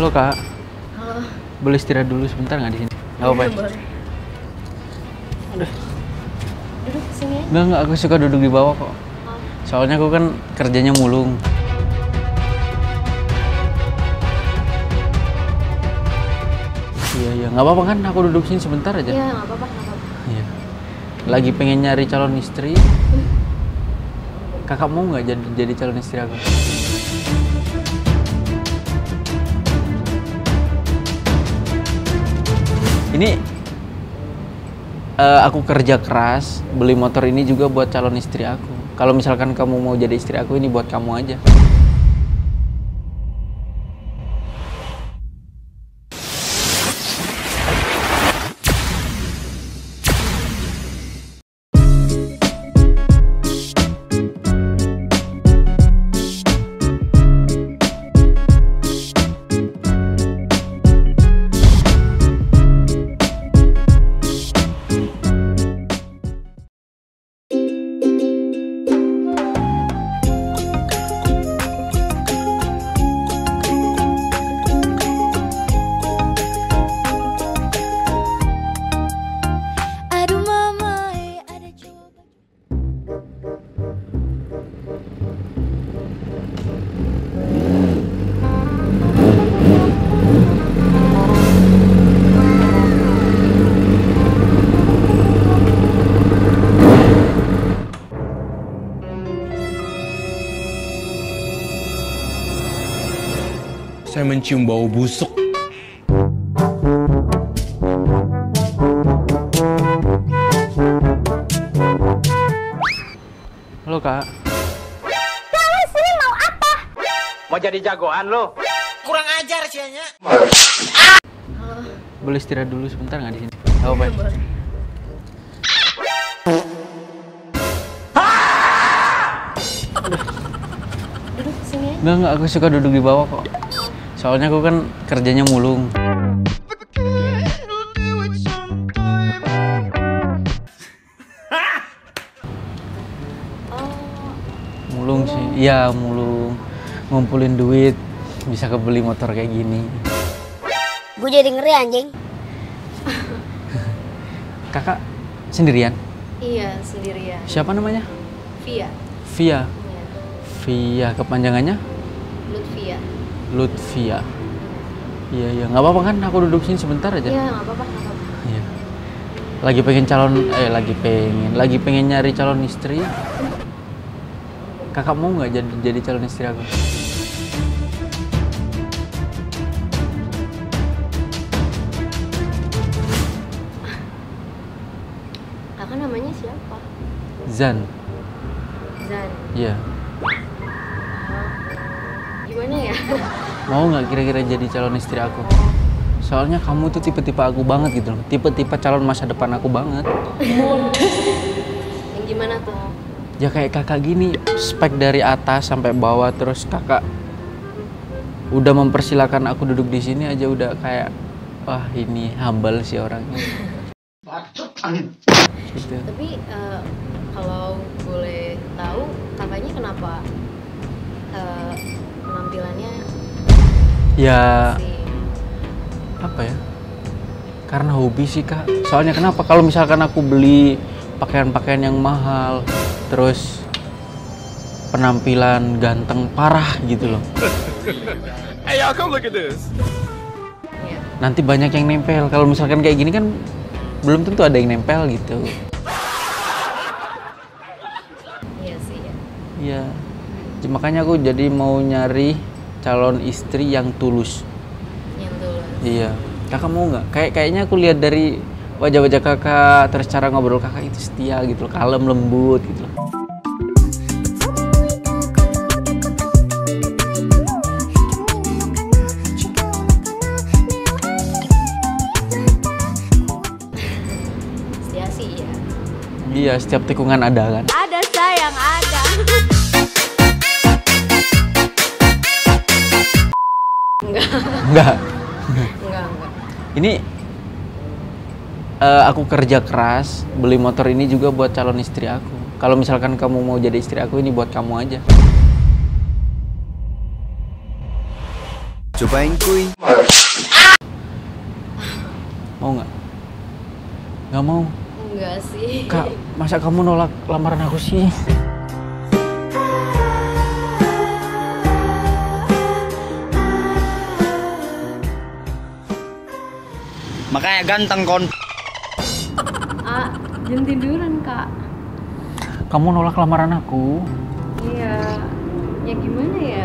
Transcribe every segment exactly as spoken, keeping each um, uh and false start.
Halo Kak. Halo. Boleh istirahat dulu sebentar nggak di sini? Nggak apa-apa. Ya? Boleh. Aduh. Duduk sini aja. Nggak nggak, aku suka duduk di bawah kok. Oh. Soalnya aku kan kerjanya mulung. Iya iya, nggak apa-apa kan? Aku duduk sini sebentar aja. Iya nggak apa-apa, nggak apa-apa. Iya. Lagi pengen nyari calon istri. Kakak mau nggak jadi jadi calon istri aku? Ini uh, aku kerja keras, beli motor ini juga buat calon istri aku. Kalau misalkan kamu mau jadi istri aku, ini buat kamu aja. Saya mencium bau busuk. Halo Kak. Kamu sini mau apa? Mau jadi jagoan lo? Kurang ajar sianya. Halo. Boleh istirahat dulu sebentar nggak di sini? Nggak apa-apa. Ya? Boleh. Duduk sini aja. Nggak nggak, aku suka duduk di bawah kok. Soalnya aku kan kerjanya mulung. Oh. Mulung sih, iya mulung. Ngumpulin duit, bisa kebeli motor kayak gini. Gue jadi ngeri anjing. Kakak sendirian? Iya sendirian. Siapa namanya? Via. Via. Iya. Via, kepanjangannya? Lutfia. Lutfia. Iya iya, nggak apa-apa kan? Aku duduk sini sebentar aja. Iya nggak apa-apa, nggak apa-apa. Iya. Lagi pengen calon, eh lagi pengen, lagi pengen nyari calon istri. Kakak mau nggak jadi jadi calon istri aku? Kakak namanya siapa? Zan. Zan. Iya. Gimana ya? Mau nggak kira-kira jadi calon istri aku? Soalnya kamu tuh tipe-tipe aku banget gitu loh. Tipe-tipe calon masa depan aku banget. Yang gimana tuh? Ya kayak kakak gini, spek dari atas sampai bawah, terus kakak udah mempersilahkan aku duduk di sini aja udah kayak wah ini humble sih orangnya. Gitu. Tapi uh, kalau boleh tahu kakaknya kenapa uh, penampilannya Ya sih? apa ya? Karena hobi sih kak. Soalnya kenapa? Kalau misalkan aku beli pakaian-pakaian yang mahal, terus penampilan ganteng parah gitu loh. Hey y'all, come look at this. Iya. Nanti banyak yang nempel. Kalau misalkan kayak gini kan belum tentu ada yang nempel gitu. Iya sih ya. Iya. Makanya aku jadi mau nyari calon istri yang tulus. Yang tulus. Iya. Kakak mau nggak? Kayak kayaknya aku lihat dari wajah-wajah kakak, terus cara ngobrol kakak itu setia gitu loh, kalem lembut gitu loh. Setia sih ya. Iya, setiap tikungan ada kan. Ada sayang ada. Enggak. Enggak. Enggak, enggak. Ini uh, aku kerja keras, beli motor ini juga buat calon istri aku. Kalau misalkan kamu mau jadi istri aku, ini buat kamu aja. Cobain kuy. Mau nggak? Nggak mau. Enggak sih. Kak, masa kamu nolak lamaran aku sih? Makanya ganteng kon. Ah, jangan tiduran kak. Kamu nolak lamaran aku? Iya. Ya gimana ya?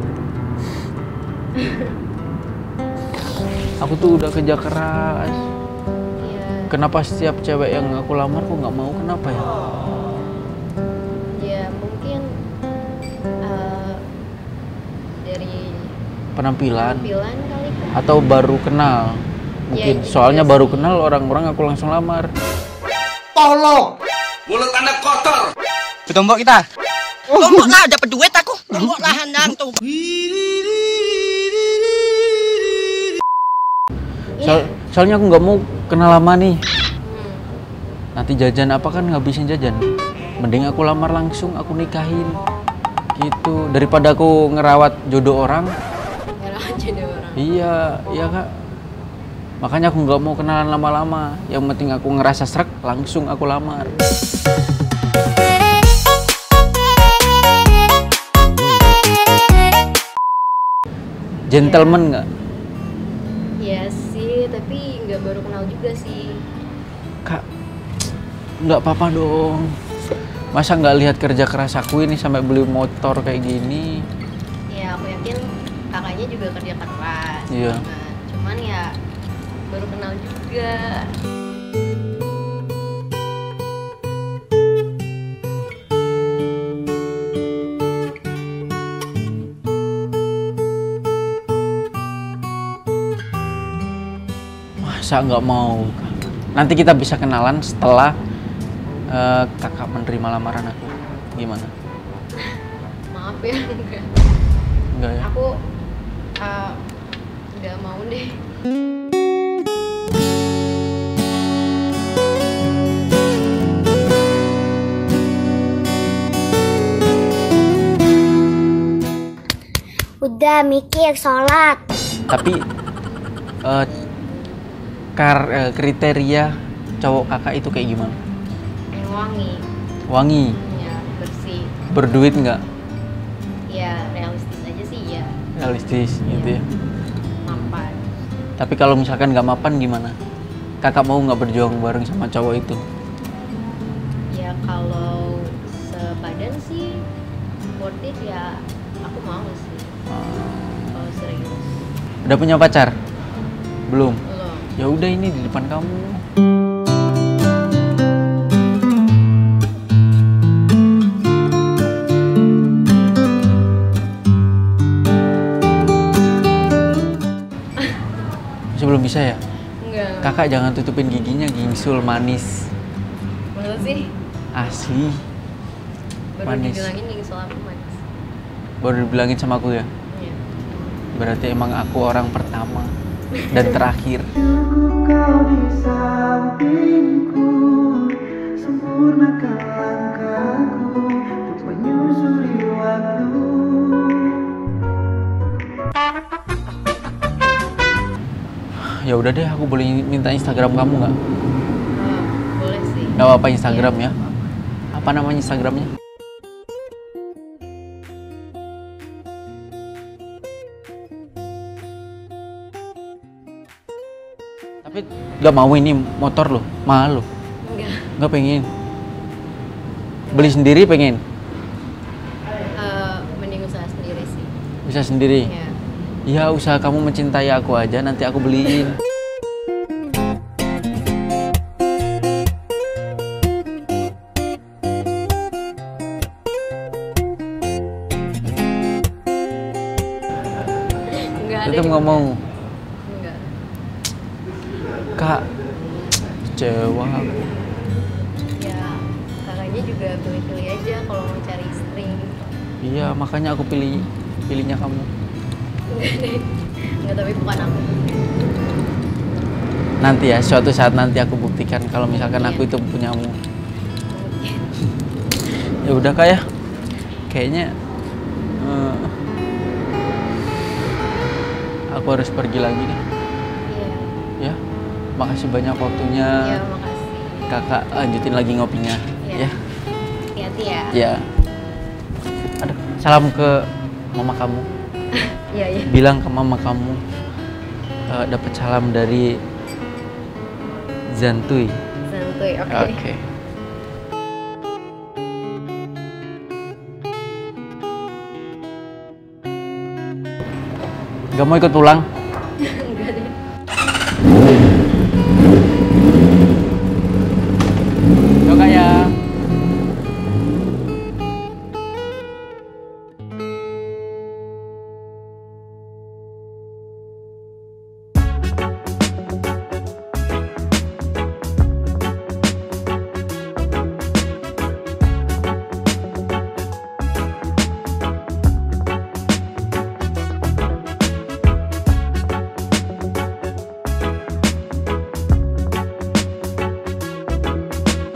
Aku tuh udah kerja keras. Iya. Kenapa setiap cewek yang aku lamar kok nggak mau? Kenapa ya? Ya mungkin eh, dari Penampilan? penampilan kali kak. Atau baru kenal? Mungkin. Ya, itu Soalnya juga baru sih. kenal orang-orang aku langsung lamar. Tolong! Mulut anda kotor! Ketombok kita. Tombok lah, dapat duit aku. Tombok lah handang tuh. Soal, soalnya aku nggak mau kenal lama nih. Hmm. Nanti jajan apa kan ngabisin jajan. Mending aku lamar langsung, aku nikahin. Gitu. Daripada aku ngerawat jodoh orang. Merah aja deh orang. Iya, iya kak. Makanya aku nggak mau kenalan lama-lama. Yang penting aku ngerasa srek, langsung aku lamar. Gentleman nggak? Iya sih, tapi nggak baru kenal juga sih. Kak, nggak apa-apa dong. Masa nggak lihat kerja keras aku ini sampai beli motor kayak gini? Ya aku yakin kakaknya juga kerja keras. Iya. Nah, cuman ya baru kenal juga. Masa nggak mau? Nanti kita bisa kenalan setelah eh, kakak menerima lamaran aku. Gimana? Maaf ya, enggak. Enggak ya? Aku uh, nggak mau deh. Udah mikir sholat. Tapi eh, kar, eh, kriteria cowok kakak itu kayak gimana? Yang wangi, Wangi, ya bersih, berduit nggak? ya realistis aja sih ya, Realistis gitu ya. mampan. Tapi kalau misalkan nggak mapan gimana? Kakak mau nggak berjuang bareng sama cowok itu? Ya kalau sepadan sih worth it ya, aku mau sih. Kalau serius, Udah punya pacar? Belum. belum. Ya udah ini di depan kamu. Masih belum bisa ya? Enggak. Kakak jangan tutupin giginya, gingsul manis. Masa sih? Asli. Baru Manis. dibilangin nih soal aku manis. Baru dibilangin sama aku ya? Iya. Berarti emang aku orang pertama dan terakhir. Ya udah deh, aku boleh minta Instagram kamu nggak? Oh, boleh sih. Nggak apa-apa Instagram ya? Apa namanya Instagramnya? Tapi nggak mau ini motor loh, mahal loh. Enggak. Nggak pengen. Beli sendiri pengen? Eh, mending usaha sendiri sih. Bisa sendiri? Ya. Ya usaha kamu mencintai aku aja, nanti aku beliin. Enggak ada. Tetep nggak mau. Enggak. Kak, kecewa aku. Ya, kakaknya juga pilih-pilih aja kalau mau cari istri. Iya, makanya aku pilih pilihnya kamu. Enggak deh. Enggak, tapi bukan aku. Nanti ya, suatu saat nanti aku buktikan kalau misalkan aku itu punyamu. Mungkin. Ya udah kak ya, kayaknya eh, aku harus pergi lagi nih. Iya. Ya, makasih banyak waktunya. Iya, makasih. Kakak lanjutin lagi ngopinya. Iya. Ya. Hati-hati ya. Ya. Aduh, salam ke mama kamu. Iya, iya. Bilang ke mama kamu uh, dapat salam dari Zantuy. Santuy, oke. Oke. Gak mau ikut pulang?